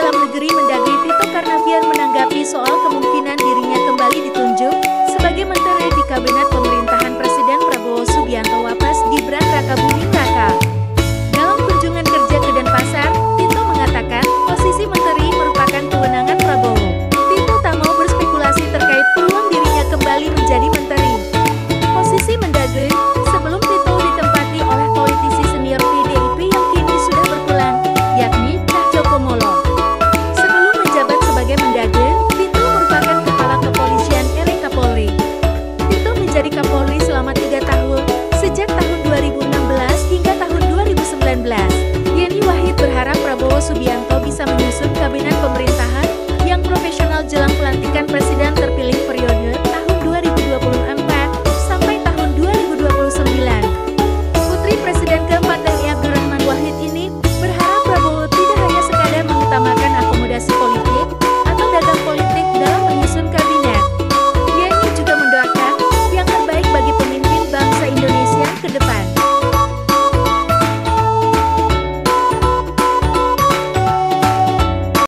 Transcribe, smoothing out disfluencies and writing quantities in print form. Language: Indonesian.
Dalam Negeri Mendagri Tito Karnavian menanggapi soal kemungkinan dirinya kembali ditunjuk sebagai menteri di Kabinet Pemerintahan Presiden Prabowo Subianto Wapres Gibran Rakabuming Raka. Dalam kunjungan kerja ke Denpasar, Tito mengatakan posisi menteri merupakan kewenangan Prabowo. Tito tak mau berspekulasi terkait peluang dirinya kembali menjadi menteri. Posisi Mendagri sebelum Tito ditempati oleh politisi senior PDIP yang kini sudah berpulang, yakni Cahyokumolo. Sebelum menjabat sebagai Mendagri, Tito merupakan Kepala Kepolisian RI Kapolri. Tito menjadi Kapolri selama 3 tahun, sejak tahun 2016 hingga tahun 2019. Yeni Wahid berharap Prabowo Subianto bisa menyusun kabinet pemerintahan yang profesional jelang pelantikan Presiden terpilih